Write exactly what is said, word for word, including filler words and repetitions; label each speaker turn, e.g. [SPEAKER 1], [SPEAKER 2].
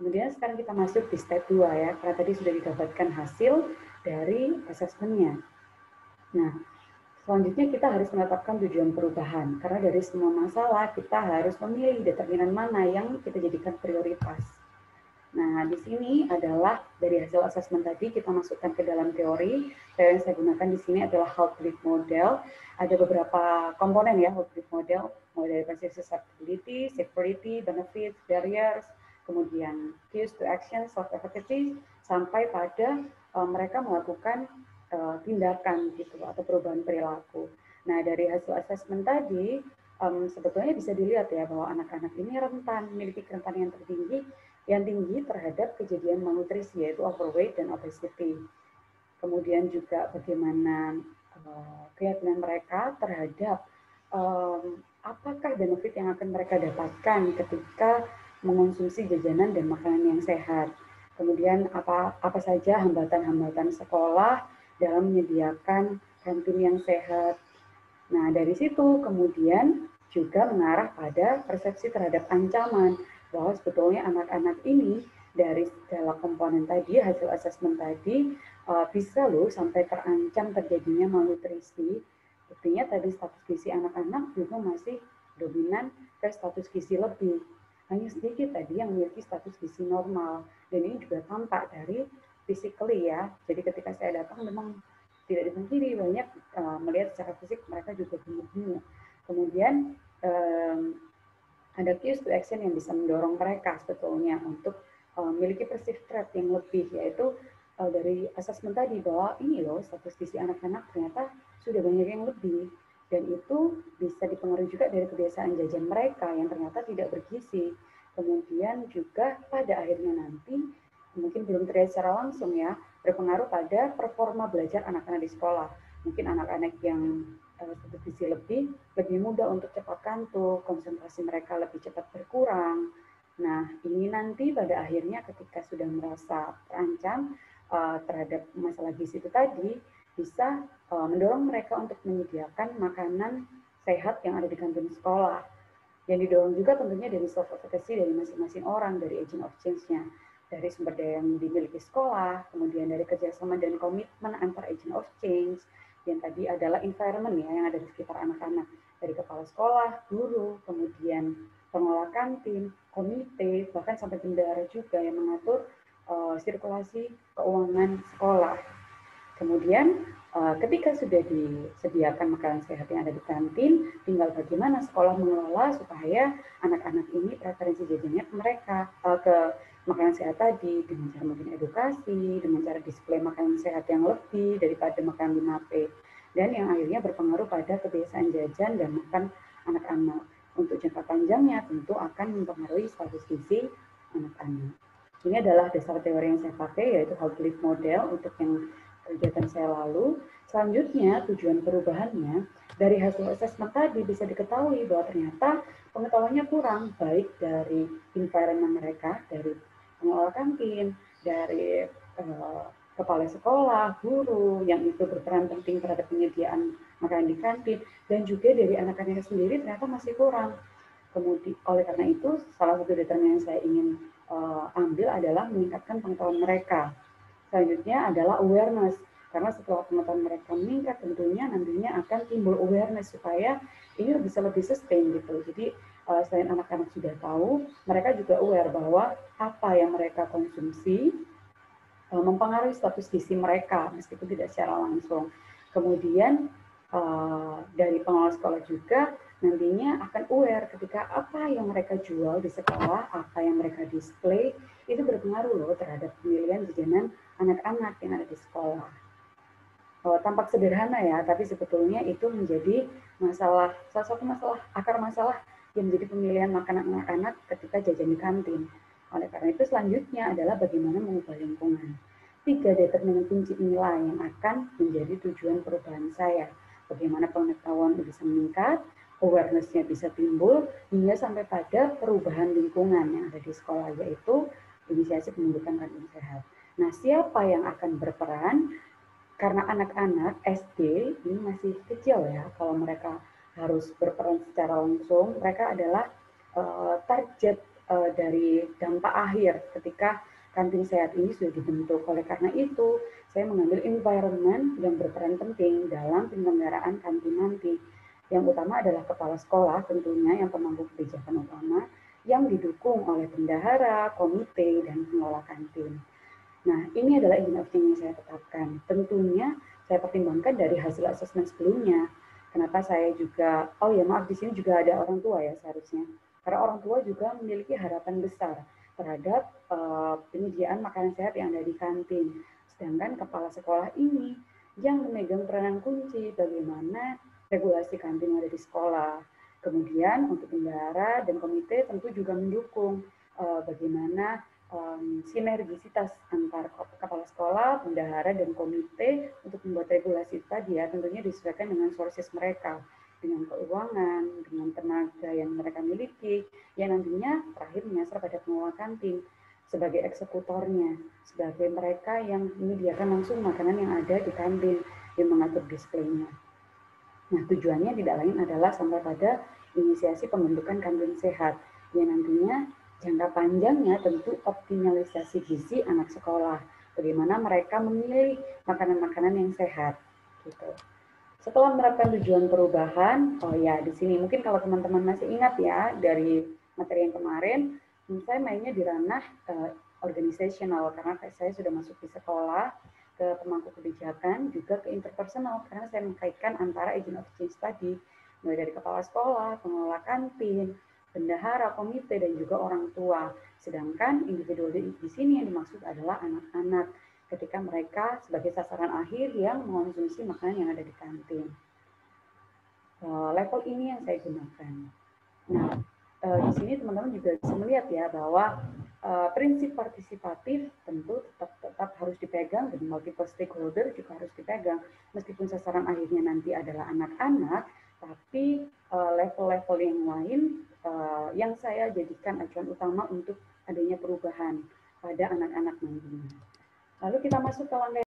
[SPEAKER 1] Kemudian sekarang kita masuk di step dua ya, karena tadi sudah didapatkan hasil dari asesmennya. Nah, selanjutnya kita harus menetapkan tujuan perubahan, karena dari semua masalah kita harus memilih determinan mana yang kita jadikan prioritas. Nah, di sini adalah dari hasil asesmen tadi kita masukkan ke dalam teori. Teori yang saya gunakan di sini adalah Half-Life Model. Ada beberapa komponen ya Half-Life Model, mulai dari prinsip susceptibility, security, benefits, barriers, kemudian cues to action, self-efficacy, sampai pada uh, mereka melakukan uh, tindakan gitu atau perubahan perilaku. Nah, dari hasil asesmen tadi um, sebetulnya bisa dilihat ya bahwa anak-anak ini rentan, memiliki kerentanan yang tertinggi yang tinggi terhadap kejadian malnutrisi, yaitu overweight dan obesity. Kemudian juga bagaimana uh, keyakinan mereka terhadap um, apakah benefit yang akan mereka dapatkan ketika mengonsumsi jajanan dan makanan yang sehat. Kemudian apa, apa saja hambatan-hambatan sekolah dalam menyediakan kantin yang sehat. Nah, dari situ kemudian juga mengarah pada persepsi terhadap ancaman, bahwa sebetulnya anak-anak ini dari segala komponen tadi, hasil asesmen tadi, uh, bisa loh sampai terancam terjadinya malnutrisi. Buktinya tadi status gizi anak-anak juga masih dominan ke status gizi lebih. Hanya sedikit tadi yang memiliki status gizi normal. Dan ini juga tampak dari physically ya. Jadi ketika saya datang memang tidak dipungkiri banyak uh, melihat secara fisik mereka juga gemuk-gemuk. Kemudian um, ada cues to action yang bisa mendorong mereka sebetulnya untuk uh, memiliki perceived threat yang lebih, yaitu uh, dari asesmen tadi bahwa ini loh status gizi anak-anak ternyata sudah banyak yang lebih, dan itu bisa dipengaruhi juga dari kebiasaan jajan mereka yang ternyata tidak bergizi. Kemudian juga pada akhirnya nanti mungkin belum terlihat secara langsung ya, berpengaruh pada performa belajar anak-anak di sekolah. Mungkin anak-anak yang status gizi lebih, lebih mudah untuk cepat kantuk, konsentrasi mereka lebih cepat berkurang. Nah, ini nanti pada akhirnya ketika sudah merasa terancam uh, terhadap masalah gizi itu tadi, bisa uh, mendorong mereka untuk menyediakan makanan sehat yang ada di kantin sekolah. Yang didorong juga tentunya dari self-efficacy dari masing-masing orang, dari agent of change-nya, dari sumber daya yang dimiliki sekolah, kemudian dari kerjasama dan komitmen antar agent of change, yang tadi adalah environment ya yang ada di sekitar anak-anak, dari kepala sekolah, guru, kemudian pengelola kantin, komite, bahkan sampai bendahara juga yang mengatur uh, sirkulasi keuangan sekolah. Kemudian uh, ketika sudah disediakan makanan sehat yang ada di kantin, tinggal bagaimana sekolah mengelola supaya anak-anak ini preferensi jajannya ke mereka, uh, ke makanan sehat tadi, dengan cara mungkin edukasi, dengan cara display makanan sehat yang lebih daripada makanan lima P, dan yang akhirnya berpengaruh pada kebiasaan jajan dan makan anak-anak. Untuk jangka panjangnya tentu akan mempengaruhi status gizi anak-anak. Ini adalah dasar teori yang saya pakai, yaitu Half-Life Model untuk yang kegiatan saya lalu. Selanjutnya, tujuan perubahannya dari hasil asesmen tadi bisa diketahui bahwa ternyata pengetahuannya kurang, baik dari environment mereka, dari pengelola kantin, dari uh, kepala sekolah, guru, yang itu berperan penting terhadap penyediaan makanan di kantin, dan juga dari anak-anak sendiri ternyata masih kurang. Kemudian, oleh karena itu, salah satu determinan yang saya ingin uh, ambil adalah meningkatkan pengetahuan mereka. Selanjutnya adalah awareness, karena setelah pengetahuan mereka meningkat tentunya nantinya akan timbul awareness supaya ini bisa lebih sustain gitu. Jadi uh, selain anak-anak sudah tahu, mereka juga aware bahwa apa yang mereka konsumsi uh, mempengaruhi status gizi mereka meskipun tidak secara langsung. Kemudian uh, dari pengelola sekolah juga nantinya akan aware ketika apa yang mereka jual di sekolah, apa yang mereka display, itu berpengaruh loh terhadap pemilihan jajanan anak-anak yang ada di sekolah. Oh, tampak sederhana ya, tapi sebetulnya itu menjadi masalah, salah satu masalah, akar masalah yang menjadi pemilihan makanan anak-anak ketika jajan di kantin. Oleh karena itu selanjutnya adalah bagaimana mengubah lingkungan. Tiga determinan kunci inilah yang akan menjadi tujuan perubahan saya. Bagaimana pengetahuan bisa meningkat, awareness-nya bisa timbul, hingga sampai pada perubahan lingkungan yang ada di sekolah, yaitu inisiasi pembentukan kantin sehat. Nah, siapa yang akan berperan? Karena anak-anak S D ini masih kecil ya, kalau mereka harus berperan secara langsung, mereka adalah uh, target uh, dari dampak akhir ketika kantin sehat ini sudah dibentuk. Oleh karena itu, saya mengambil environment yang berperan penting dalam penyelenggaraan kantin nanti. Yang utama adalah kepala sekolah tentunya yang pemangku kebijakan utama yang didukung oleh bendahara, komite, dan pengelola kantin. Nah, ini adalah agent of change yang saya tetapkan. Tentunya saya pertimbangkan dari hasil asesmen sebelumnya. Kenapa saya juga, oh ya maaf, di sini juga ada orang tua ya seharusnya. Karena orang tua juga memiliki harapan besar terhadap uh, penyediaan makanan sehat yang ada di kantin. Sedangkan kepala sekolah ini yang memegang peranan kunci bagaimana regulasi kantin yang ada di sekolah. Kemudian untuk bendahara dan komite tentu juga mendukung uh, bagaimana um, sinergisitas antar kepala sekolah, bendahara, dan komite untuk membuat regulasi tadi ya tentunya disesuaikan dengan sources mereka, dengan keuangan, dengan tenaga yang mereka miliki, yang nantinya terakhir menyasar pada pengelola kantin sebagai eksekutornya, sebagai mereka yang menyediakan langsung makanan yang ada di kantin, yang mengatur displaynya. Nah, tujuannya tidak lain adalah sampai pada inisiasi pembentukan kantin sehat, yang nantinya jangka panjangnya tentu optimalisasi gizi anak sekolah. Bagaimana mereka memilih makanan-makanan yang sehat, gitu. Setelah menerapkan tujuan perubahan, oh ya di sini mungkin kalau teman-teman masih ingat ya dari materi yang kemarin, saya mainnya di ranah uh, organisasional karena saya sudah masuk di sekolah, ke pemangku kebijakan, juga ke interpersonal karena saya mengkaitkan antara agent of change tadi, mulai dari kepala sekolah, pengelola kantin, bendahara, komite, dan juga orang tua. Sedangkan individu di sini yang dimaksud adalah anak-anak ketika mereka sebagai sasaran akhir yang mengonsumsi makanan yang ada di kantin. Uh, level ini yang saya gunakan. Nah, uh, di sini teman-teman juga bisa melihat ya bahwa uh, prinsip partisipatif tentu tetap tetap harus dipegang dan multiple stakeholder juga harus dipegang. Meskipun sasaran akhirnya nanti adalah anak-anak, tapi level-level uh, yang lain uh, yang saya jadikan acuan utama untuk adanya perubahan pada anak-anak nantinya. Lalu kita masuk ke langkah